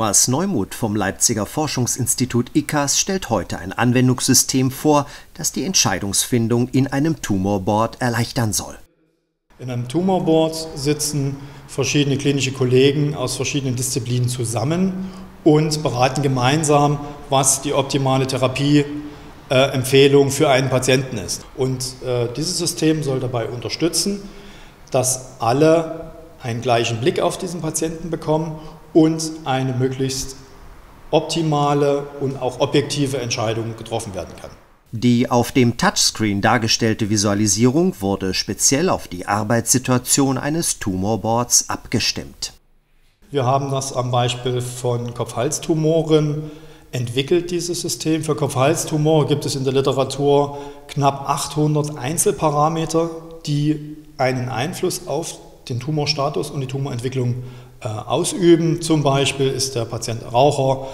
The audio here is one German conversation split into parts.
Thomas Neumuth vom Leipziger Forschungsinstitut ICAS stellt heute ein Anwendungssystem vor, das die Entscheidungsfindung in einem Tumorboard erleichtern soll. In einem Tumorboard sitzen verschiedene klinische Kollegen aus verschiedenen Disziplinen zusammen und beraten gemeinsam, was die optimale Therapieempfehlung für einen Patienten ist. Und dieses System soll dabei unterstützen, dass alle einen gleichen Blick auf diesen Patienten bekommen und eine möglichst optimale und auch objektive Entscheidung getroffen werden kann. Die auf dem Touchscreen dargestellte Visualisierung wurde speziell auf die Arbeitssituation eines Tumorboards abgestimmt. Wir haben das am Beispiel von Kopf-Hals-Tumoren entwickelt, dieses System. Für Kopf-Hals-Tumore gibt es in der Literatur knapp 800 Einzelparameter, die einen Einfluss auf den Tumorstatus und die Tumorentwicklung ausüben. Zum Beispiel ist der Patient Raucher,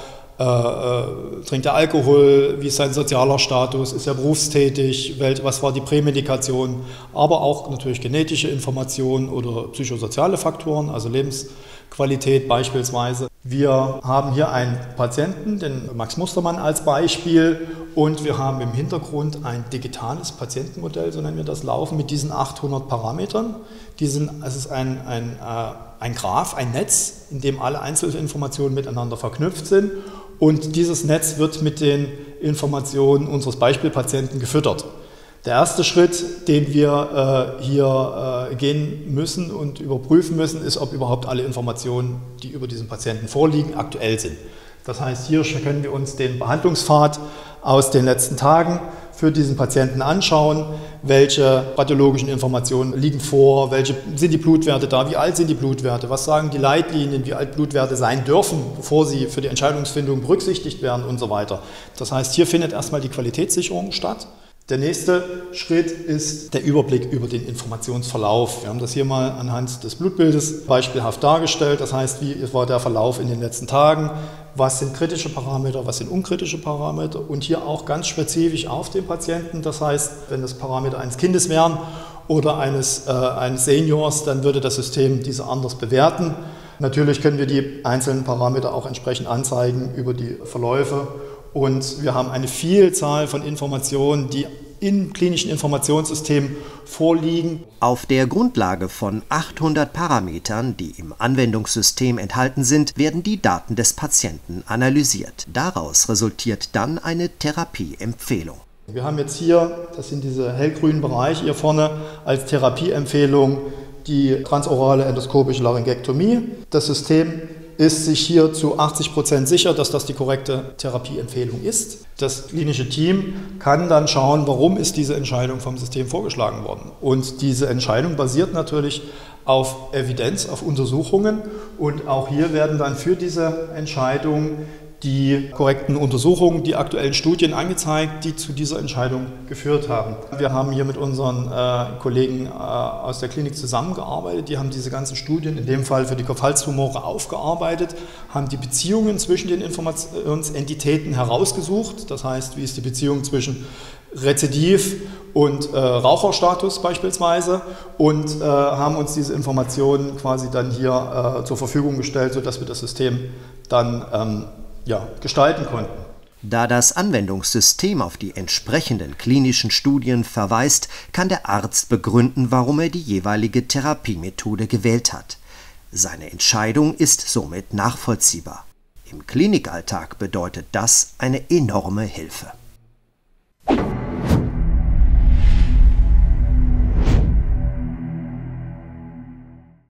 trinkt er Alkohol, wie ist sein sozialer Status, ist er berufstätig, was war die Prämedikation, aber auch natürlich genetische Informationen oder psychosoziale Faktoren, also Lebensqualität beispielsweise. Wir haben hier einen Patienten, den Max Mustermann als Beispiel, und wir haben im Hintergrund ein digitales Patientenmodell, so nennen wir das, laufen mit diesen 800 Parametern. Es ist ein Graph, ein Netz, in dem alle Einzelinformationen miteinander verknüpft sind, und dieses Netz wird mit den Informationen unseres Beispielpatienten gefüttert. Der erste Schritt, den wir hier gehen müssen und überprüfen müssen, ist, ob überhaupt alle Informationen, die über diesen Patienten vorliegen, aktuell sind. Das heißt, hier können wir uns den Behandlungspfad aus den letzten Tagen für diesen Patienten anschauen, welche pathologischen Informationen liegen vor, welche sind die Blutwerte da, wie alt sind die Blutwerte, was sagen die Leitlinien, wie alt Blutwerte sein dürfen, bevor sie für die Entscheidungsfindung berücksichtigt werden und so weiter. Das heißt, hier findet erstmal die Qualitätssicherung statt. Der nächste Schritt ist der Überblick über den Informationsverlauf. Wir haben das hier mal anhand des Blutbildes beispielhaft dargestellt. Das heißt, wie war der Verlauf in den letzten Tagen, was sind kritische Parameter, was sind unkritische Parameter, und hier auch ganz spezifisch auf den Patienten. Das heißt, wenn das Parameter eines Kindes wären oder eines Seniors, dann würde das System diese anders bewerten. Natürlich können wir die einzelnen Parameter auch entsprechend anzeigen über die Verläufe. Und wir haben eine Vielzahl von Informationen, die im klinischen Informationssystem vorliegen. Auf der Grundlage von 800 Parametern, die im Anwendungssystem enthalten sind, werden die Daten des Patienten analysiert. Daraus resultiert dann eine Therapieempfehlung. Wir haben jetzt hier, das sind diese hellgrünen Bereiche hier vorne, als Therapieempfehlung die transorale endoskopische Laryngektomie. Das System ist sich hier zu 80% sicher, dass das die korrekte Therapieempfehlung ist. Das klinische Team kann dann schauen, warum ist diese Entscheidung vom System vorgeschlagen worden. Und diese Entscheidung basiert natürlich auf Evidenz, auf Untersuchungen. Und auch hier werden dann für diese Entscheidung die korrekten Untersuchungen, die aktuellen Studien angezeigt, die zu dieser Entscheidung geführt haben. Wir haben hier mit unseren Kollegen aus der Klinik zusammengearbeitet. Die haben diese ganzen Studien, in dem Fall für die Kopf-Hals-Tumore, aufgearbeitet, haben die Beziehungen zwischen den Informationsentitäten herausgesucht. Das heißt, wie ist die Beziehung zwischen Rezidiv und Raucherstatus beispielsweise, und haben uns diese Informationen quasi dann hier zur Verfügung gestellt, sodass wir das System dann gestalten konnten. Da das Anwendungssystem auf die entsprechenden klinischen Studien verweist, kann der Arzt begründen, warum er die jeweilige Therapiemethode gewählt hat. Seine Entscheidung ist somit nachvollziehbar. Im Klinikalltag bedeutet das eine enorme Hilfe.